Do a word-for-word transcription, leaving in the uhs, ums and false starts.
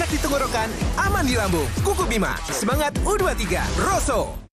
di tenggorokan, aman di lambung. Kuku Bima, semangat U dua puluh tiga, Rosso.